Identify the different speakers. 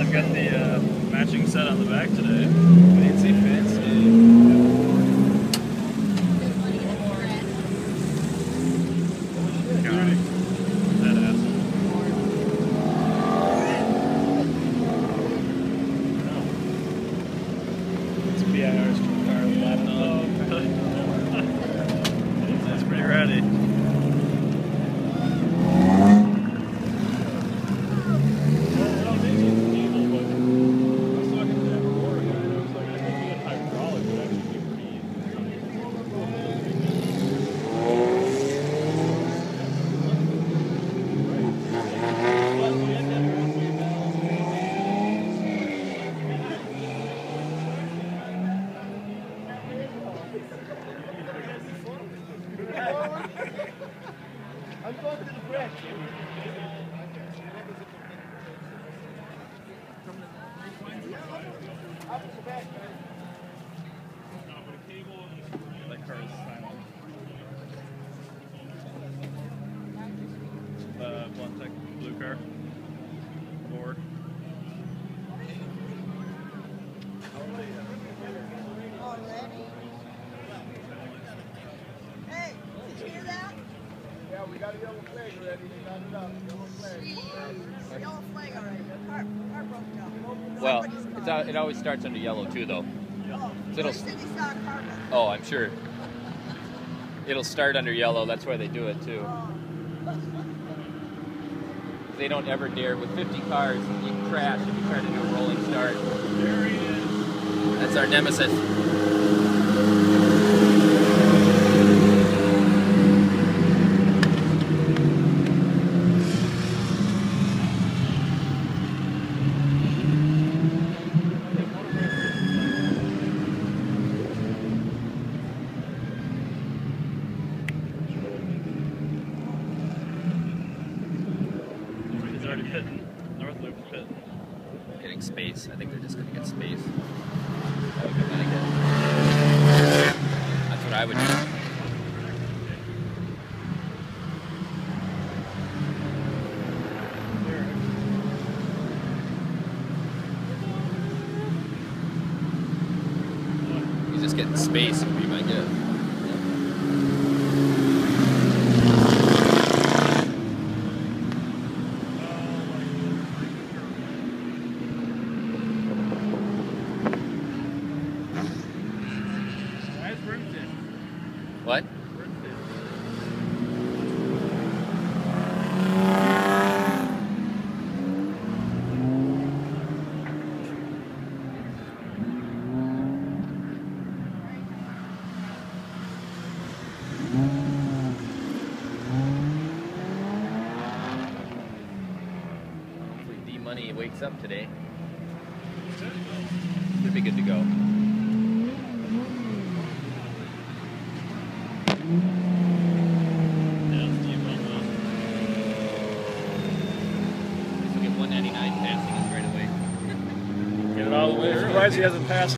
Speaker 1: I've got the matching set on the back today.
Speaker 2: Fancy, fancy. It's BIR's chumpcar.
Speaker 1: That's pretty ratty.
Speaker 3: I'm going to the bridge.
Speaker 1: That car is silent. Blunt Tech blue car. Ford.
Speaker 4: Hey, did you hear that?
Speaker 3: Yeah, we got a yellow flag already. We got it up. Yellow flag.
Speaker 4: Yellow flag already. Car broke down.
Speaker 2: Well, it always starts under yellow too, though.
Speaker 4: Oh,
Speaker 2: So it'll-
Speaker 4: city saw a car broke.
Speaker 2: Oh, I'm sure. It'll start under yellow. That's why they do it too. They don't ever dare. With 50 cars, you can crash if you try to do a rolling start.
Speaker 1: There he is.
Speaker 2: That's our nemesis.
Speaker 1: He's already pitting. North Loop is pitting.
Speaker 2: Getting space. I think they're just going to get space. That's what I would do. He's just getting space would be my guess. What? Hopefully D-Money wakes up today. Should be good to go. Get 199 passing us right away.
Speaker 1: Get it out of the way. Surprised he hasn't passed.